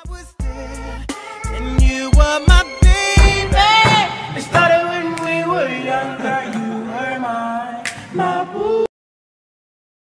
was there, and you were my baby. It started when we were younger.